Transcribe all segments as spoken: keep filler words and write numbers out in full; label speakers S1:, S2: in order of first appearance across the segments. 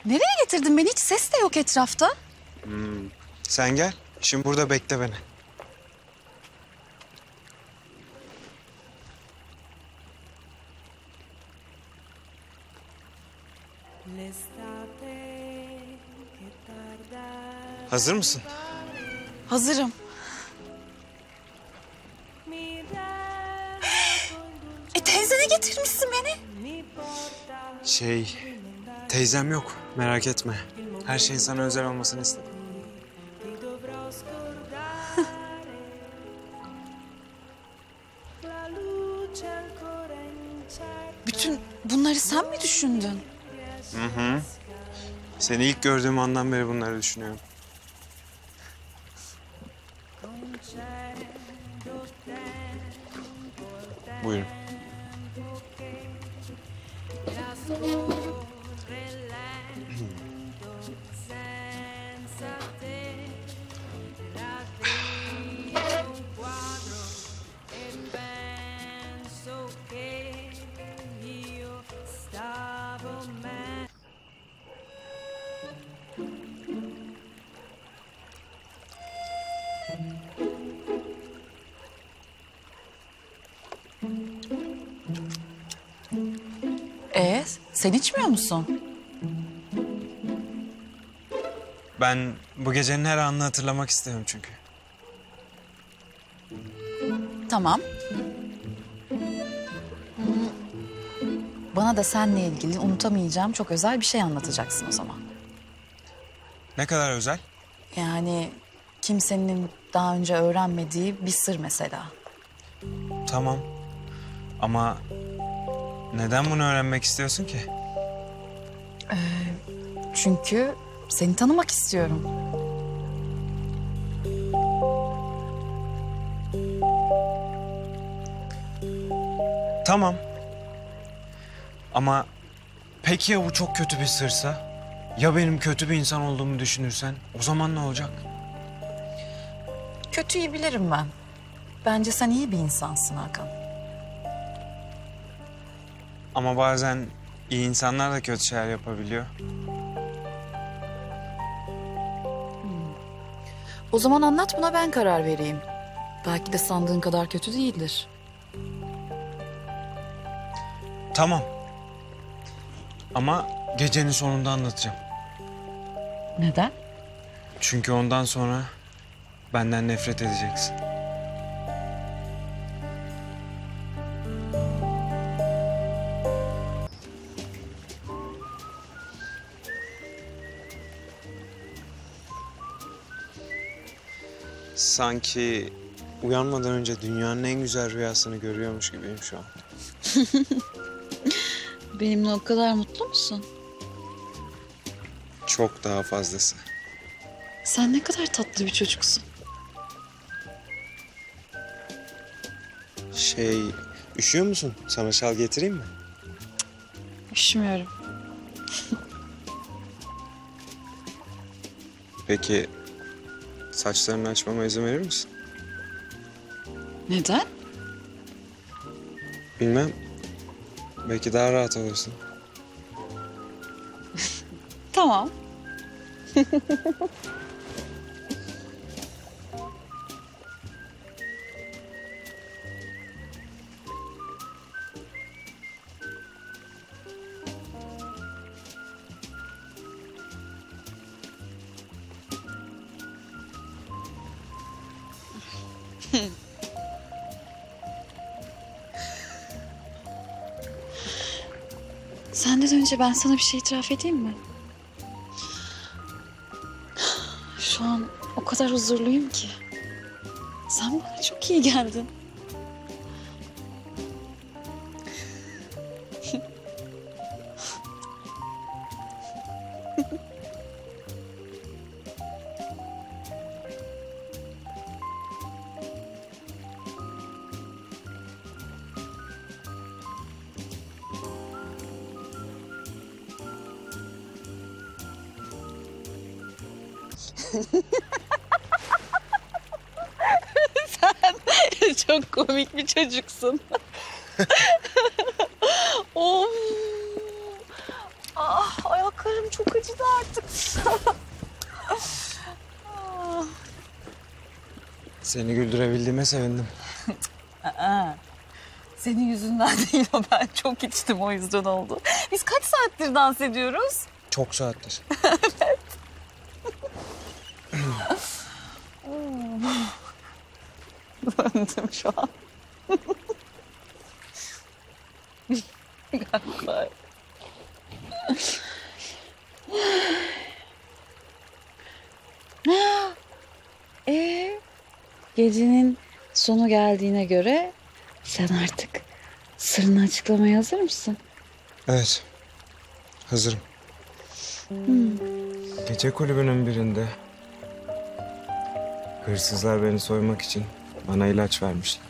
S1: Nereye getirdin beni? Hiç ses de yok etrafta.
S2: Hmm. Sen gel. Şimdi burada bekle beni. Hazır mısın?
S1: Hazırım. E teyzene getirmişsin beni.
S2: Şey, teyzem yok. Merak etme. Her şeyin sana özel olmasını istedim.
S1: Bütün bunları sen mi düşündün?
S2: Hı hı. Seni ilk gördüğüm andan beri bunları düşünüyorum. Buyurun.
S1: Ee, sen içmiyor musun?
S2: Ben bu gecenin her anını hatırlamak istiyorum çünkü.
S1: Tamam. Hmm. Bana da seninle ilgili unutamayacağım çok özel bir şey anlatacaksın o zaman.
S2: Ne kadar özel?
S1: Yani kimsenin daha önce öğrenmediği bir sır mesela.
S2: Tamam. Ama neden bunu öğrenmek istiyorsun ki?
S1: Çünkü seni tanımak istiyorum.
S2: Tamam. Ama peki ya bu çok kötü bir sırsa? Ya benim kötü bir insan olduğumu düşünürsen? O zaman ne olacak?
S1: Kötüyü bilirim ben. Bence sen iyi bir insansın Hakan.
S2: Ama bazen iyi insanlar da kötü şeyler yapabiliyor.
S1: O zaman anlat, buna ben karar vereyim. Belki de sandığın kadar kötü değildir.
S2: Tamam. Ama gecenin sonunda anlatacağım.
S1: Neden?
S2: Çünkü ondan sonra benden nefret edeceksin. Sanki uyanmadan önce dünyanın en güzel rüyasını görüyormuş gibiyim şu an.
S1: Benimle o kadar mutlu musun?
S2: Çok daha fazlası.
S1: Sen ne kadar tatlı bir çocuksun.
S2: Şey, üşüyor musun? Sana şal getireyim mi?
S1: Üşümüyorum.
S2: Peki saçlarını açmama izin verir misin?
S1: Neden?
S2: Bilmem. Belki daha rahat olursun.
S1: Tamam. Senden önce ben sana bir şey itiraf edeyim mi? Şu an o kadar huzurluyum ki. Sen bana çok iyi geldin. Sen çok komik bir çocuksun. Of. Ah, ayak Karım çok acıdı artık.
S2: Seni güldürebildiğime sevindim.
S3: Aa, senin yüzünden değil o, ben çok içtim, o yüzden oldu. Biz kaç saattir dans ediyoruz?
S2: Çok saattir.
S3: Döndüm şu an. Galiba.
S1: Ee, gecenin sonu geldiğine göre sen artık sırrını açıklamaya hazır mısın?
S2: Evet. Hazırım. Gece kulübünün birinde hırsızlar beni soymak için bana ilaç vermişler.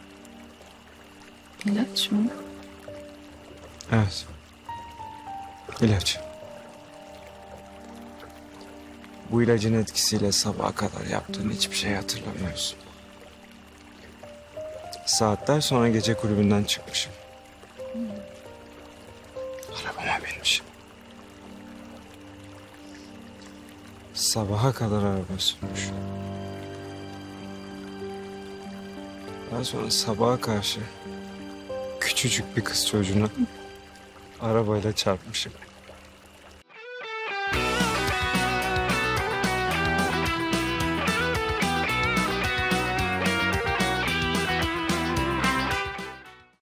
S1: İlaç mı?
S2: Evet. İlaç. Bu ilacın etkisiyle sabaha kadar yaptığın hiçbir şey hatırlamıyorsun. Saatler sonra gece kulübünden çıkmışım. Arabama binmişim. Sabaha kadar araba sürmüş. Daha sonra sabaha karşı küçücük bir kız çocuğuna arabayla çarpmışım.